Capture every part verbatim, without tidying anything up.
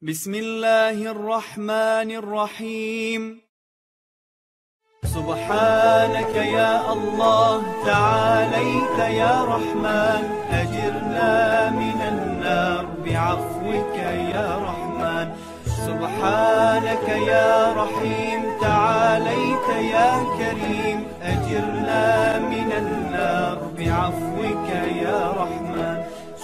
بسم الله الرحمن الرحيم. سبحانك يا الله تعاليت يا رحمن، أجرنا من النار بعفوك يا رحمن. سبحانك يا رحيم تعاليت يا كريم، أجرنا من النار بعفوك يا رحمن.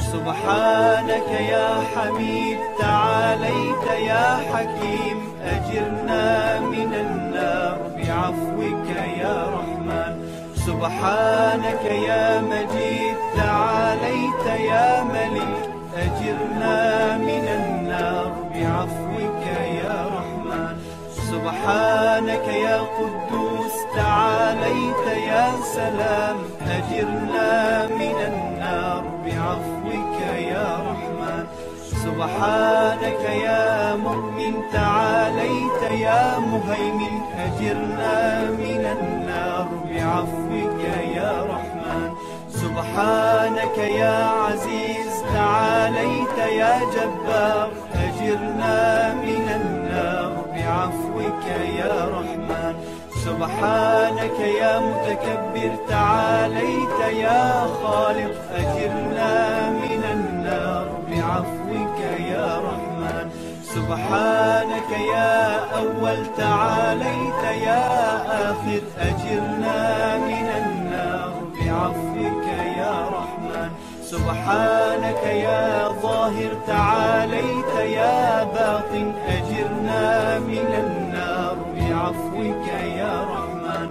سبحانك يا حميد تعاليت يا حكيم، أجرنا من النار بعفوك يا رحمن. سبحانك يا مجيد تعاليت يا ملك، أجرنا من النار بعفوك يا رحمن. سبحانك يا قدوس تعاليت يا سلام، أجرنا من النار بعفوك يا رحمن. سبحانك يا مؤمن تعاليت يا مهيمن، أجرنا من النار بعفوك يا رحمن. سبحانك يا عزيز تعاليت يا جبار، أجرنا من النار بعفوك يا رحمن. سبحانك يا متكبر تعاليت يا خالق، أجرنا من النار بعفوك يا رحمن. سبحانك يا أول تعاليت يا آخر، أجرنا من النار بعفوك يا رحمن. سبحانك يا ظاهر تعاليت يا باطن، أجرنا من النار بعفوك يا رحمن.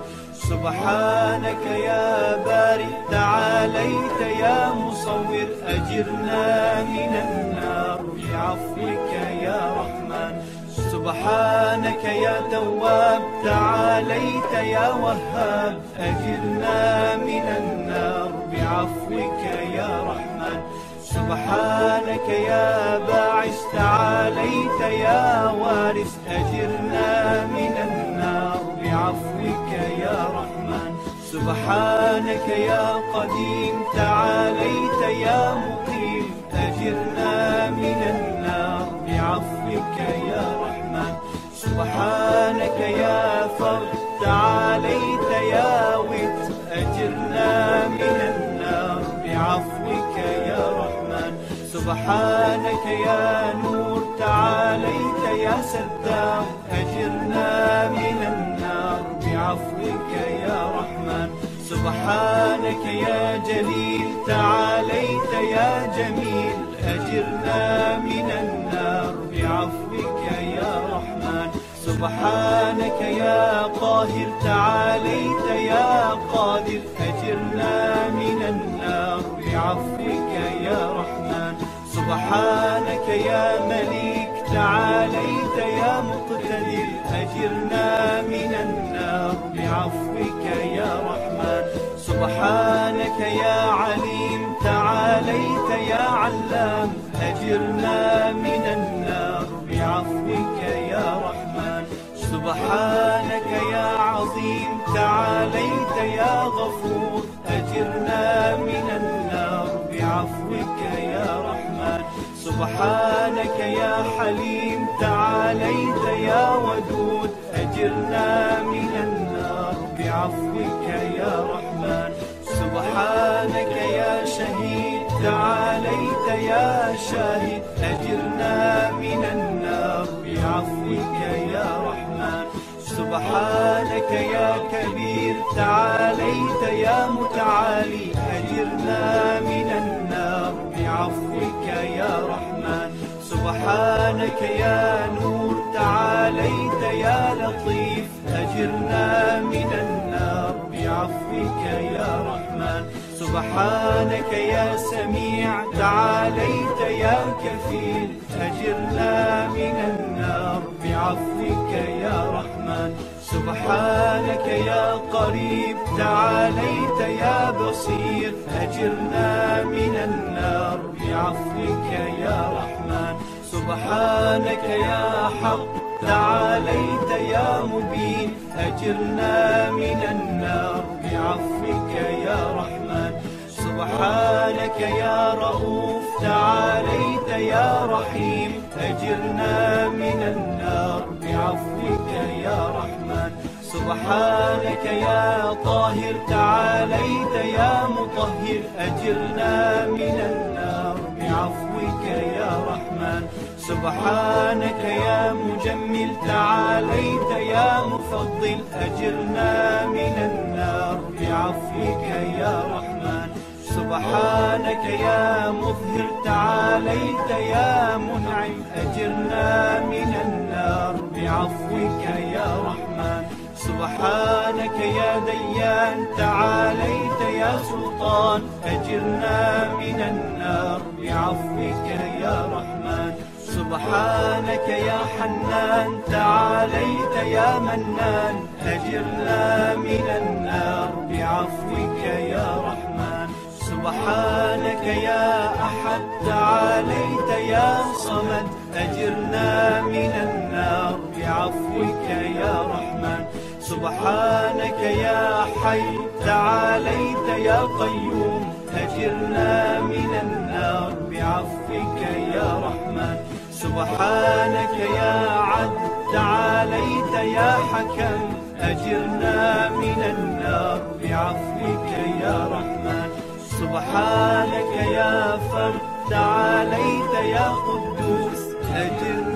سبحانك يا بارئ تعاليت يا مصور، أجرنا من النار بعفوك يا رحمن. سبحانك يا تواب تعاليت يا وهاب، أجرنا من النار بعفوك يا رحمن. سبحانك يا باعث تعاليت يا وارث، أجرنا من النار بعفوك يا رحمن. سبحانك يا قديم تعاليت يا مقيم، أجرنا من النار بعفوك يا رحمن. سبحانك يا فرد تعاليت يا وتر، أجرنا من النار بعفوك يا رحمن. سبحانك يا نور تعاليت يا ستار، أجرنا من النار بعفوك يا رحمن. سبحانك يا جليل تعاليت يا جميل، أجرنا من النار بعفوك يا رحمن. سبحانك يا قاهر تعاليت يا قادر، أجرنا من النار بعفوك يا رحمن. سبحانك يا مليك تعاليت يا مقتدر، أجرنا من النار بعفوك يا رحمن. سبحانك يا عليم تعاليت يا علام، أجرنا من النار بعفوك يا رحمن. سبحانك يا عظيم تعاليت يا غفور، أجرنا من النار بعفوك يا رحمن. سبحانك يا حليم تعاليت يا ودود، أجرنا من النار بعفوك يا رحمن. سبحانك يا شهيد تعاليت يا شاهد، أجرنا من النار بعفوك يا رحمن. سبحانك يا كبير تعاليت يا متعالي، أجرنا من النار بعفوك يا رحمن. سبحانك يا نور تعاليت يا لطيف، أجرنا من النار بعفوك يا رحمن. سبحانك يا سميع تعاليت يا كفيل، أجرنا من النار بعفوك يا رحمن. سبحانك يا قريب تعاليت يا بصير، أجرنا من النار بعفوك يا رحمن. سبحانك يا حق تعاليت يا مبين، أجرنا من النار بعفوك يا رحمن. سبحانك يا رؤوف تعاليت يا رحيم أجرنا من النار بعفوك يا رحمن سبحانك يا طاهر تعاليت يا مطهر أجرنا من النار بعفوك يا رحمن سبحانك يا مجمل تعاليت يا مفضل أجرنا من النار بعفوك يا رحمن سبحانك يا مظهر تعاليت يا منعم أجرنا من النار بعفوك يا رحمن سبحانك يا ديان تعاليت يا سلطان أجرنا من النار بعفوك يا رحمن سبحانك يا حنان تعاليت يا منان أجرنا من النار بعفوك يا رحمن سبحانك يا أحد تعاليت يا صمد أجرنا من النار بعفوك يا رحمن سبحانك يا حي تعاليت يا قيوم أجرنا من النار بعفوك يا رحمن سبحانك يا عدل تعاليت يا حكم أجرنا من النار بعفوك يا رحمن سبحانك يا فرد تعاليت يا قدوس أجرنا